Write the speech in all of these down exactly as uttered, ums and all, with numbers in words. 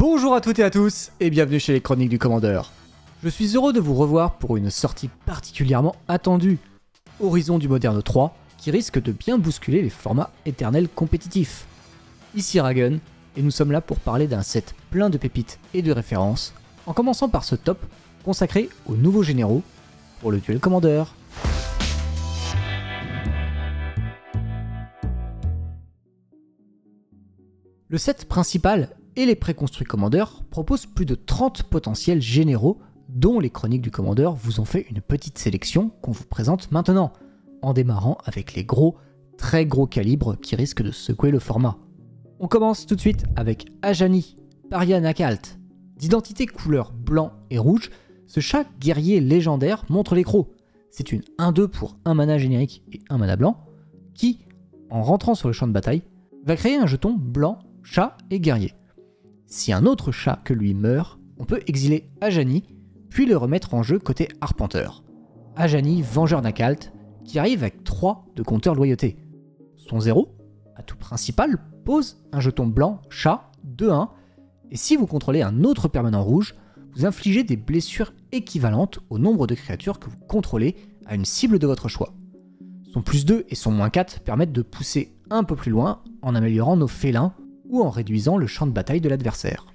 Bonjour à toutes et à tous et bienvenue chez les Chroniques du Commandeur. Je suis heureux de vous revoir pour une sortie particulièrement attendue, Horizon du Moderne trois, qui risque de bien bousculer les formats éternels compétitifs. Ici Ragen, et nous sommes là pour parler d'un set plein de pépites et de références, en commençant par ce top consacré aux nouveaux généraux pour le duel Commandeur. Le set principal et les préconstruits commandeurs proposent plus de trente potentiels généraux dont les Chroniques du Commandeur vous ont fait une petite sélection qu'on vous présente maintenant, en démarrant avec les gros, très gros calibres qui risquent de secouer le format. On commence tout de suite avec Ajani, Paria Nakalt. D'identité couleur blanc et rouge, ce chat guerrier légendaire montre les crocs. C'est une un deux pour un mana générique et un mana blanc, qui, en rentrant sur le champ de bataille, va créer un jeton blanc, chat et guerrier. Si un autre chat que lui meurt, on peut exiler Ajani, puis le remettre en jeu côté arpenteur. Ajani, Vengeur Nakalt, qui arrive avec trois de compteur loyauté. Son zéro, atout principal, pose un jeton blanc, chat, deux un, et si vous contrôlez un autre permanent rouge, vous infligez des blessures équivalentes au nombre de créatures que vous contrôlez à une cible de votre choix. Son plus deux et son moins quatre permettent de pousser un peu plus loin en améliorant nos félins ou en réduisant le champ de bataille de l'adversaire.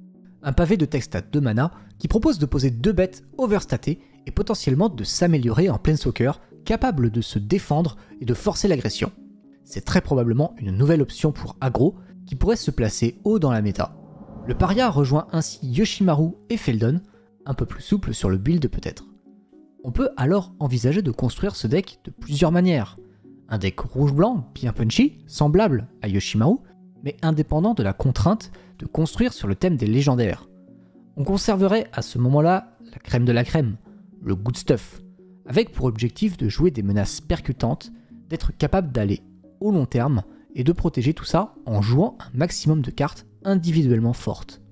Un pavé de texte à deux mana qui propose de poser deux bêtes overstatées et potentiellement de s'améliorer en planeswalker capable de se défendre et de forcer l'agression. C'est très probablement une nouvelle option pour aggro qui pourrait se placer haut dans la méta. Le Paria rejoint ainsi Yoshimaru et Feldon, un peu plus souple sur le build peut-être. On peut alors envisager de construire ce deck de plusieurs manières. Un deck rouge-blanc bien punchy, semblable à Yoshimaru, mais indépendant de la contrainte de construire sur le thème des légendaires. On conserverait à ce moment-là la crème de la crème, le good stuff, avec pour objectif de jouer des menaces percutantes, d'être capable d'aller au long terme et de protéger tout ça en jouant un maximum de cartes individuellement fortes.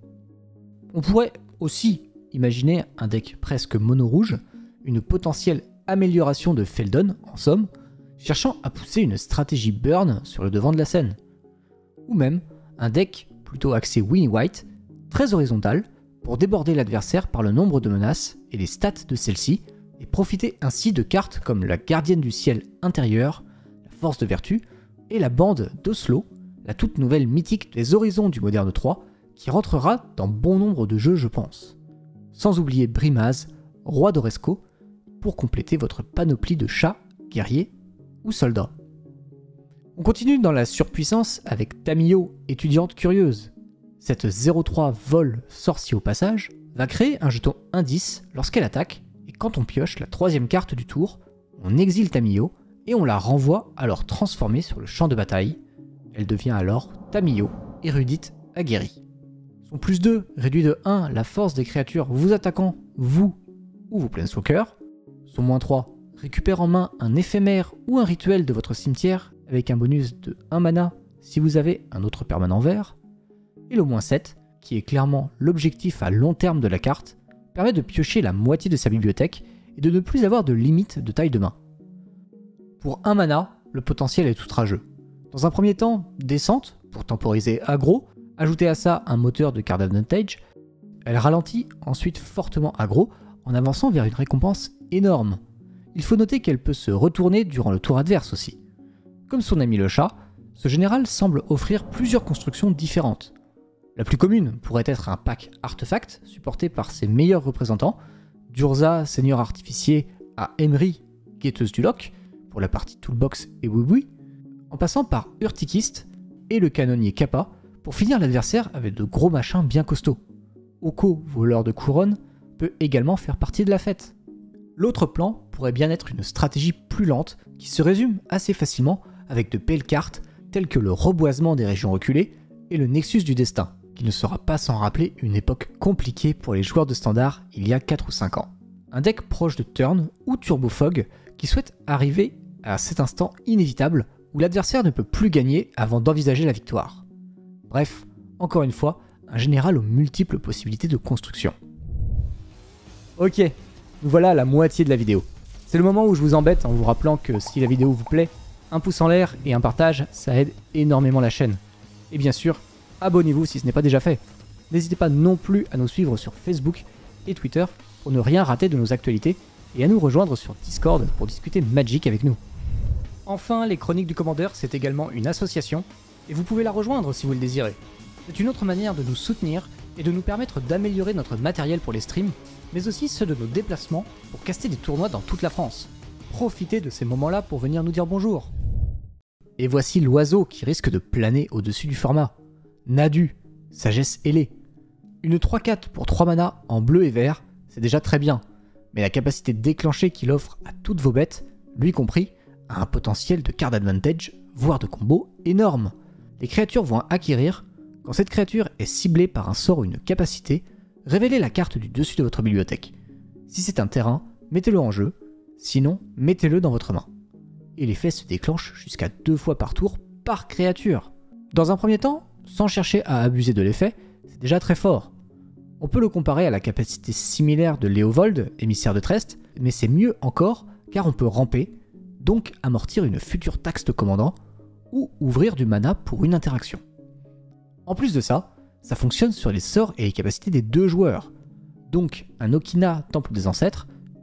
On pourrait aussi imaginer un deck presque mono-rouge, une potentielle amélioration de Feldon en somme, cherchant à pousser une stratégie burn sur le devant de la scène. Ou même un deck plutôt axé Winnie White, très horizontal, pour déborder l'adversaire par le nombre de menaces et les stats de celle-ci, et profiter ainsi de cartes comme la Gardienne du Ciel intérieur, la Force de Vertu, et la bande d'Oslo, la toute nouvelle mythique des Horizons du Moderne trois, qui rentrera dans bon nombre de jeux je pense. Sans oublier Brimaz, Roi d'Oresco, pour compléter votre panoplie de chats, guerriers ou soldats. On continue dans la surpuissance avec Tamiyo, étudiante curieuse. Cette zéro trois vol sorcier au passage va créer un jeton indice lorsqu'elle attaque, et quand on pioche la troisième carte du tour, on exile Tamiyo et on la renvoie alors transformée sur le champ de bataille. Elle devient alors Tamiyo, érudite aguerrie. Son plus deux réduit de un la force des créatures vous attaquant, vous ou vos planeswalkers. Son moins trois récupère en main un éphémère ou un rituel de votre cimetière avec un bonus de un mana si vous avez un autre permanent vert. Et le moins sept, qui est clairement l'objectif à long terme de la carte, permet de piocher la moitié de sa bibliothèque et de ne plus avoir de limite de taille de main. Pour un mana, le potentiel est outrageux. Dans un premier temps, descente, pour temporiser aggro, ajoutez à ça un moteur de card advantage, elle ralentit ensuite fortement aggro en avançant vers une récompense énorme. Il faut noter qu'elle peut se retourner durant le tour adverse aussi. Comme son ami le chat, ce général semble offrir plusieurs constructions différentes. La plus commune pourrait être un pack artefact supporté par ses meilleurs représentants, d'Urza, seigneur artificier, à Emery, guetteuse du loch, pour la partie toolbox et oui-oui, en passant par Urtikist et le canonnier Kappa, pour finir l'adversaire avec de gros machins bien costauds. Oko, voleur de couronne, peut également faire partie de la fête. L'autre plan pourrait bien être une stratégie plus lente qui se résume assez facilement avec de belles cartes telles que le reboisement des régions reculées et le Nexus du Destin, qui ne sera pas sans rappeler une époque compliquée pour les joueurs de standard il y a quatre ou cinq ans. Un deck proche de Turn ou Turbo Fog qui souhaite arriver à cet instant inévitable où l'adversaire ne peut plus gagner avant d'envisager la victoire. Bref, encore une fois, un général aux multiples possibilités de construction. Ok, nous voilà à la moitié de la vidéo. C'est le moment où je vous embête en vous rappelant que si la vidéo vous plaît, un pouce en l'air et un partage, ça aide énormément la chaîne. Et bien sûr, abonnez-vous si ce n'est pas déjà fait. N'hésitez pas non plus à nous suivre sur Facebook et Twitter pour ne rien rater de nos actualités et à nous rejoindre sur Discord pour discuter Magic avec nous. Enfin, les Chroniques du Commandeur, c'est également une association et vous pouvez la rejoindre si vous le désirez. C'est une autre manière de nous soutenir et de nous permettre d'améliorer notre matériel pour les streams, mais aussi ceux de nos déplacements pour caster des tournois dans toute la France. Profitez de ces moments-là pour venir nous dire bonjour. Et voici l'oiseau qui risque de planer au-dessus du format. Nadu, sagesse ailée. Une trois quatre pour trois mana en bleu et vert, c'est déjà très bien, mais la capacité déclenchée qu'il offre à toutes vos bêtes, lui compris, a un potentiel de card advantage, voire de combo, énorme. Les créatures vont acquérir, quand cette créature est ciblée par un sort ou une capacité, révélez la carte du dessus de votre bibliothèque. Si c'est un terrain, mettez-le en jeu, sinon mettez-le dans votre main. Et l'effet se déclenche jusqu'à deux fois par tour par créature. Dans un premier temps, sans chercher à abuser de l'effet, c'est déjà très fort. On peut le comparer à la capacité similaire de Léovold, émissaire de Trest, mais c'est mieux encore car on peut ramper, donc amortir une future taxe de commandant, ou ouvrir du mana pour une interaction. En plus de ça, ça fonctionne sur les sorts et les capacités des deux joueurs. Donc un Okina, Temple des Ancêtres,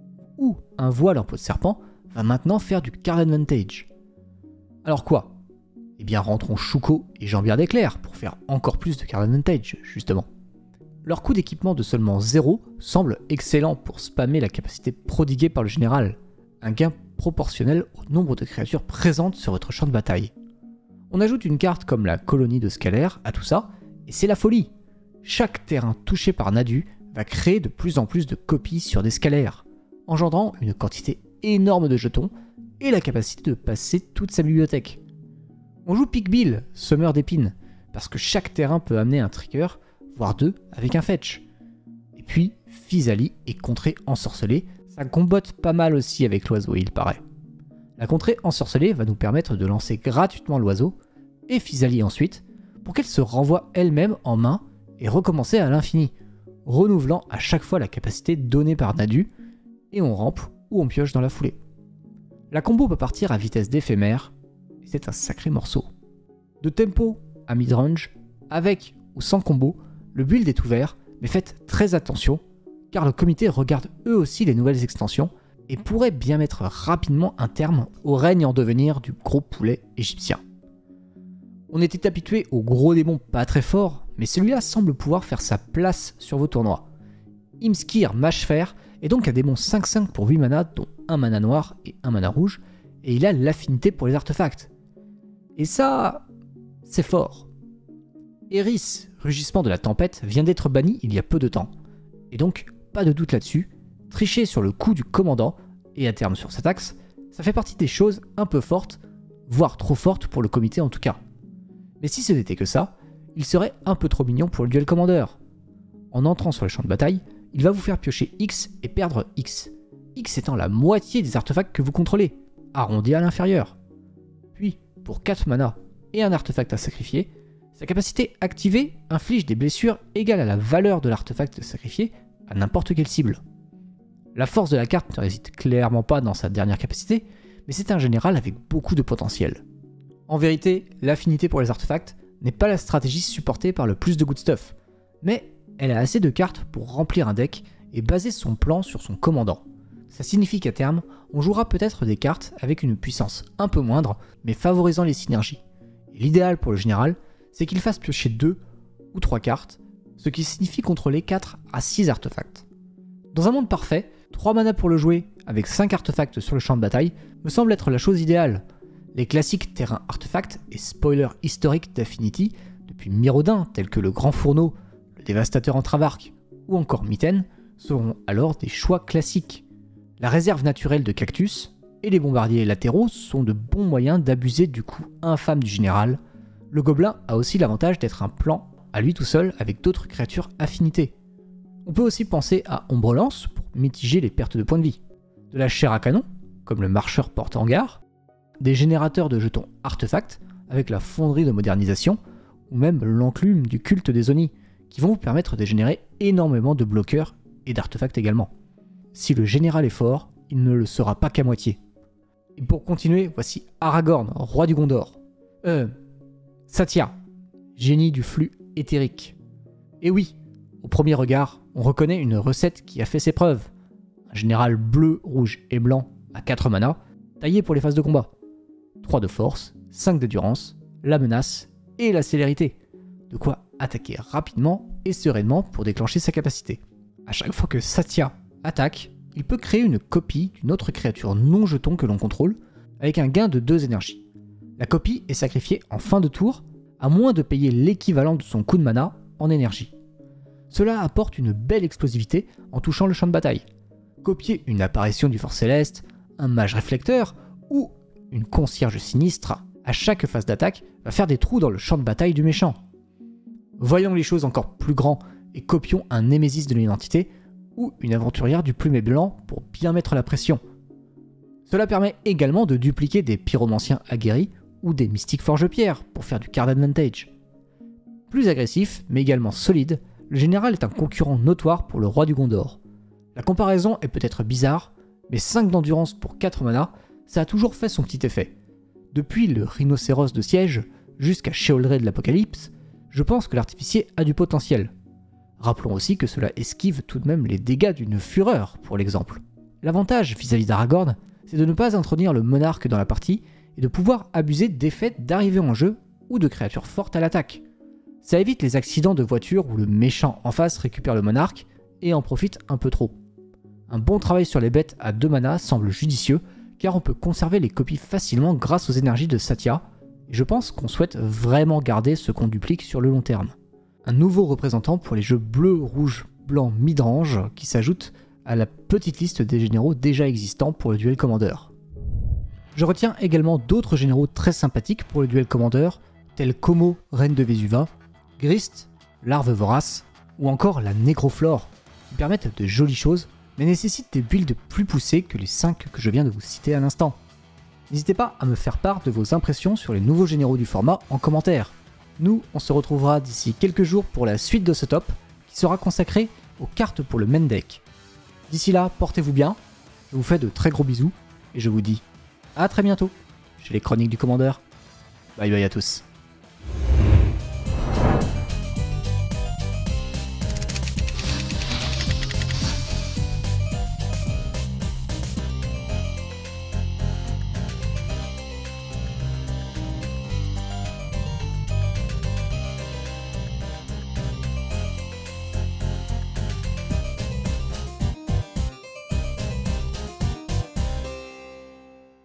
ou un Voile en peau de serpent va maintenant faire du card advantage. Alors quoi? Eh bien rentrons Shuko et Jambière d'éclair pour faire encore plus de card advantage, justement. Leur coût d'équipement de seulement zéro semble excellent pour spammer la capacité prodiguée par le général, un gain proportionnel au nombre de créatures présentes sur votre champ de bataille. On ajoute une carte comme la colonie de Scalaire à tout ça, et c'est la folie. Chaque terrain touché par Nadu va créer de plus en plus de copies sur des Scalaires, engendrant une quantité énorme de jetons et la capacité de passer toute sa bibliothèque. On joue Pick Bill, semeur d'épines, parce que chaque terrain peut amener un trigger, voire deux, avec un fetch. Et puis, Physali est contrée ensorcelée, ça combotte pas mal aussi avec l'oiseau, il paraît. La contrée ensorcelée va nous permettre de lancer gratuitement l'oiseau, et Physali ensuite, pour qu'elle se renvoie elle-même en main et recommencer à l'infini, renouvelant à chaque fois la capacité donnée par Nadu, et on rampe ou on pioche dans la foulée. La combo peut partir à vitesse d'éphémère, et c'est un sacré morceau. De tempo à midrange, avec ou sans combo, le build est ouvert, mais faites très attention, car le comité regarde eux aussi les nouvelles extensions, et pourrait bien mettre rapidement un terme au règne en devenir du gros poulet égyptien. On était habitué au gros démon pas très fort, mais celui-là semble pouvoir faire sa place sur vos tournois. Imskir Mâche-Fer est donc un démon cinq cinq pour huit mana, dont un mana noir et un mana rouge, et il a l'affinité pour les artefacts. Et ça, c'est fort. Eris, Rugissement de la Tempête, vient d'être banni il y a peu de temps, et donc pas de doute là-dessus, tricher sur le coup du commandant, et à terme sur sa taxe, ça fait partie des choses un peu fortes, voire trop fortes pour le comité en tout cas. Mais si ce n'était que ça, il serait un peu trop mignon pour le duel commandeur. En entrant sur le champ de bataille, il va vous faire piocher X et perdre X. X étant la moitié des artefacts que vous contrôlez, arrondi à l'inférieur. Puis, pour quatre mana et un artefact à sacrifier, sa capacité activée inflige des blessures égales à la valeur de l'artefact sacrifié à n'importe quelle cible. La force de la carte ne réside clairement pas dans sa dernière capacité, mais c'est un général avec beaucoup de potentiel. En vérité, l'affinité pour les artefacts n'est pas la stratégie supportée par le plus de good stuff, mais elle a assez de cartes pour remplir un deck et baser son plan sur son commandant. Ça signifie qu'à terme, on jouera peut-être des cartes avec une puissance un peu moindre, mais favorisant les synergies. Et l'idéal pour le général, c'est qu'il fasse piocher deux ou trois cartes, ce qui signifie contrôler quatre à six artefacts. Dans un monde parfait, trois mana pour le jouer, avec cinq artefacts sur le champ de bataille, me semble être la chose idéale. Les classiques terrains artefacts et spoilers historiques d'Affinity, depuis Mirrodin tels que le Grand Fourneau, le Dévastateur en Travarque ou encore Mitten, seront alors des choix classiques. La réserve naturelle de Cactus et les bombardiers latéraux sont de bons moyens d'abuser du coup infâme du général. Le gobelin a aussi l'avantage d'être un plan à lui tout seul avec d'autres créatures affinités. On peut aussi penser à Ombrelance pour mitiger les pertes de points de vie, de la chair à canon, comme le marcheur porte-hangar, des générateurs de jetons artefacts avec la fonderie de modernisation, ou même l'enclume du culte des Oni, qui vont vous permettre de générer énormément de bloqueurs et d'artefacts également. Si le général est fort, il ne le sera pas qu'à moitié. Et pour continuer, voici Aragorn, roi du Gondor. Euh... Satya, génie du flux éthérique. Et oui, Au premier regard, on reconnaît une recette qui a fait ses preuves. Un général bleu, rouge et blanc à quatre manas, taillé pour les phases de combat. trois de force, cinq d'endurance, la menace et la célérité. De quoi attaquer rapidement et sereinement pour déclencher sa capacité. À chaque fois que Satya attaque, il peut créer une copie d'une autre créature non jeton que l'on contrôle, avec un gain de deux énergies. La copie est sacrifiée en fin de tour, à moins de payer l'équivalent de son coup de mana en énergie. Cela apporte une belle explosivité en touchant le champ de bataille. Copier une apparition du Force Céleste, un mage réflecteur ou une concierge sinistre à chaque phase d'attaque va faire des trous dans le champ de bataille du méchant. Voyons les choses encore plus grands et copions un Némésis de l'identité ou une aventurière du plumet blanc pour bien mettre la pression. Cela permet également de dupliquer des pyromanciens aguerris ou des mystiques forge-pierre pour faire du card advantage. Plus agressif, mais également solide, le général est un concurrent notoire pour le roi du Gondor. La comparaison est peut-être bizarre, mais cinq d'endurance pour quatre manas, ça a toujours fait son petit effet. Depuis le rhinocéros de siège jusqu'à Sheoldred de l'Apocalypse, je pense que l'artificier a du potentiel. Rappelons aussi que cela esquive tout de même les dégâts d'une fureur, pour l'exemple. L'avantage vis-à-vis d'Aragorn, c'est de ne pas introduire le monarque dans la partie et de pouvoir abuser d'effets d'arrivée en jeu ou de créatures fortes à l'attaque. Ça évite les accidents de voiture où le méchant en face récupère le monarque et en profite un peu trop. Un bon travail sur les bêtes à deux manas semble judicieux car on peut conserver les copies facilement grâce aux énergies de Satya, et je pense qu'on souhaite vraiment garder ce qu'on duplique sur le long terme. Un nouveau représentant pour les jeux bleu, rouge, blanc mid-range qui s'ajoute à la petite liste des généraux déjà existants pour le duel commandeur. Je retiens également d'autres généraux très sympathiques pour le duel commandeur, tels Como, reine de Vésuva, Grist, larve vorace, ou encore la Nécroflore, qui permettent de jolies choses, mais nécessitent des builds plus poussées que les cinq que je viens de vous citer à l'instant. N'hésitez pas à me faire part de vos impressions sur les nouveaux généraux du format en commentaire. Nous, on se retrouvera d'ici quelques jours pour la suite de ce top, qui sera consacré aux cartes pour le main deck. D'ici là, portez-vous bien, je vous fais de très gros bisous, et je vous dis à très bientôt chez les Chroniques du Commandeur. Bye bye à tous.